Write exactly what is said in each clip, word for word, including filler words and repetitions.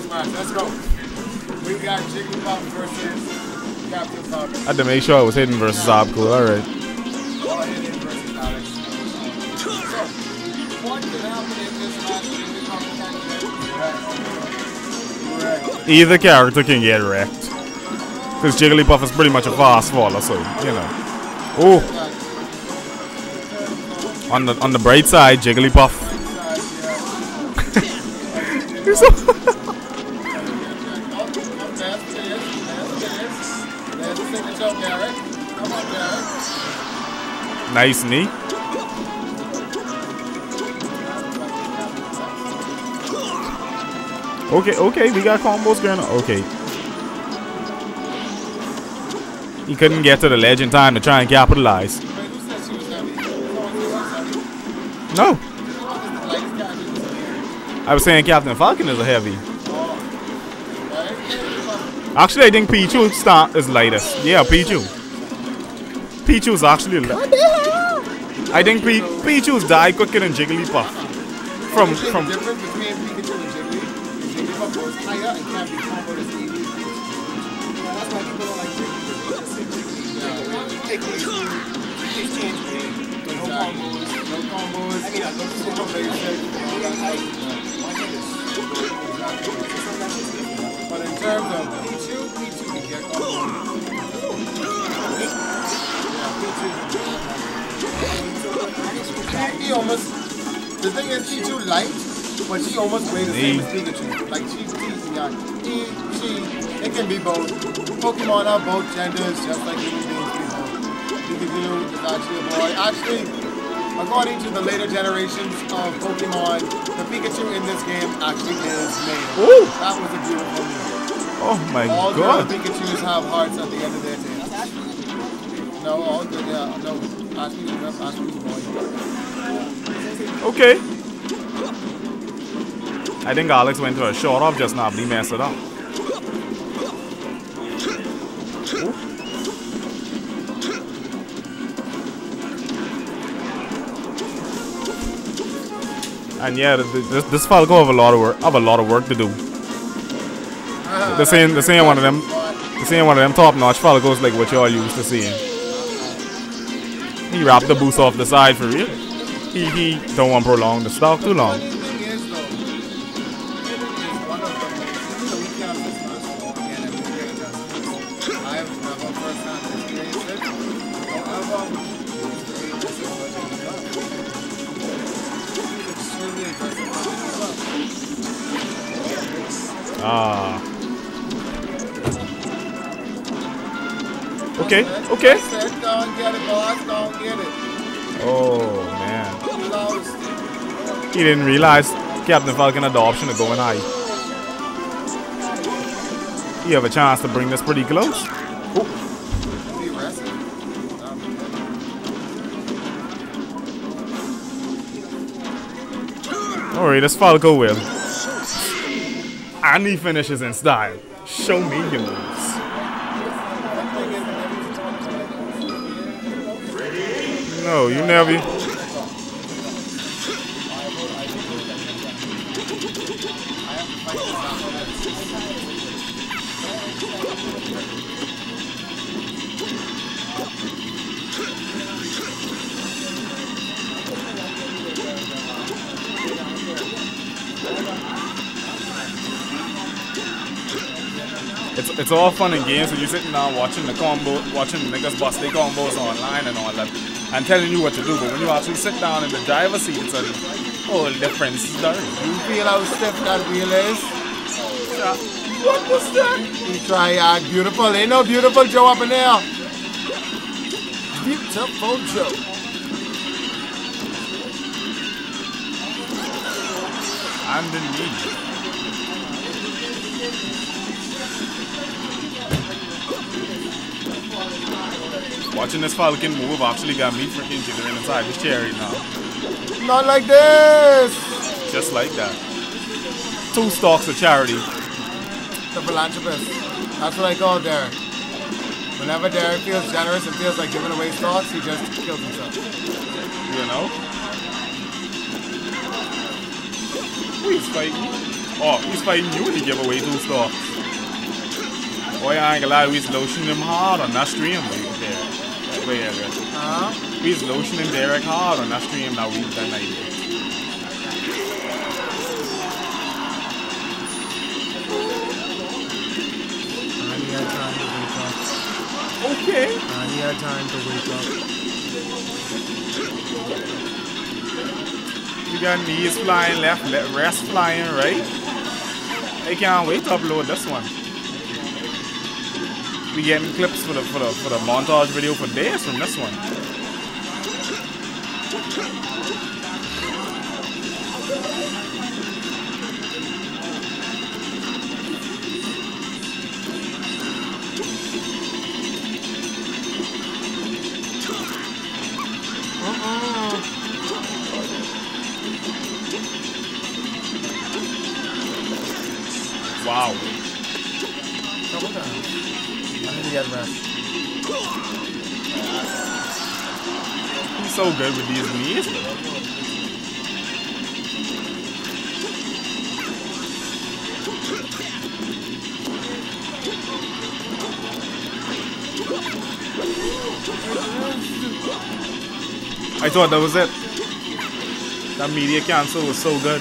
match. Let's go. We got Jigglypuff versus Captain Falcon. I had to make sure I was hidden versus Obcool. Alright. Or hidden versus Alex. So, what can happen in this match? Jigglypuff can get wrecked. Either character can get wrecked. Because Jigglypuff is pretty much a fast faller, so, you know. Oh. On the on the bright side, Jigglypuff. Nice knee. Okay, okay, we got combos going on. Okay. He couldn't get to the ledge in time to try and capitalize. No. I was saying Captain Falcon is a heavy. Actually, I think Pichu start is lightest. Yeah, Pichu. Pichu's actually light. I think P Pichu's die quicker than Jigglypuff. From from. The difference between Pikachu and Jiggly is Jigglypuff goes higher and can't be comboed as easy. That's why people don't like Jiggly. Take it easy. Exchange game. No combos. No combos. I mean, I love super basic. But in terms of Pichu, Pichu can get combos. He almost, the thing is, she's too light, but she almost weighs the same as Pikachu. Like, she's teasing, yeah. He, she, it can be both. Pokemon are both genders, just like human beings people. Pikachu is actually a boy. Actually, according to the later generations of Pokemon, the Pikachu in this game actually is male. Ooh. That was a beautiful move. Oh my all god. All the Pikachus have hearts at the end of their tails. No, all good, yeah, no. Ashby's a Ashby's boy. Okay. I think Alex went to a short off just now, but he messed it up. Ooh. And yeah, this, this Falco have a lot of work. Have a lot of work to do. The same, the same one of them, the same one of them top-notch Falcos like what y'all used to seeing. He wrapped the boost off the side for real. He he don't want to prolong the stock too long. Ah. Okay, okay. Oh man. He didn't realize Captain Falcon had the option of going high. You have a chance to bring this pretty close. Ooh. Alright, this Falco will. And he finishes in style. Show me your moves. No, you never. It's, it's all fun and games when you're sitting down watching the combo, watching the niggas bust their combos online and all that, and telling you what to do. But when you actually sit down in the driver's seat, it's a whole different story. You feel how stiff that wheel is? Yeah. What was that? You try act beautiful. Ain't no beautiful Joe up in there. Beautiful Joe. And the knee. Watching this Falcon move actually got me freaking jiggling inside this chair right now. Not like this! Just like that. Two stalks of charity. The philanthropist. That's what I call Derek. Whenever Derek feels generous and feels like giving away stalks, he just kills himself. You know? Who is fighting? Oh, he's fighting you and he give away two stars. Boy, I ain't gonna lie, we's lotioning him hard on that stream. There. Wait, yeah, Huh? we's lotioning Derek hard on that stream that week that night. I need had time to wake up. Okay. I need had time to wake up. We got knees flying left, le rest flying right. I can't wait to upload this one. We getting clips for the for the for the montage video for days from this one. Uh-uh. Wow. Couple times. I need to get rest. He's so good with these knees. I thought that was it. That media cancel was so good.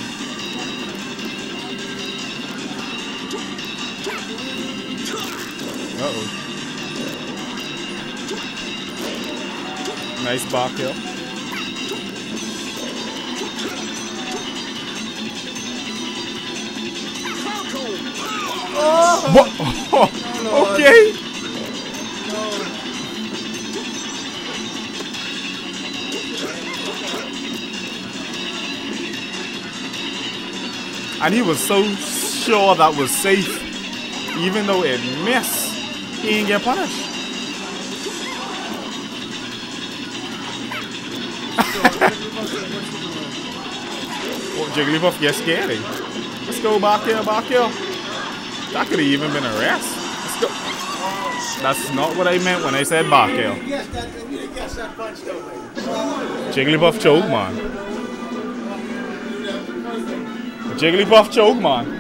Uh-oh. Nice back heel. Oh! What? Oh, okay. And he was so sure that was safe, even though it missed, he didn't get punished. Oh, Jigglypuff gets scary. Let's go back here, back here. That could have even been a rest. Let's go. That's not what I meant when I said back here. Jigglypuff choke, man. Jigglypuff choke, man.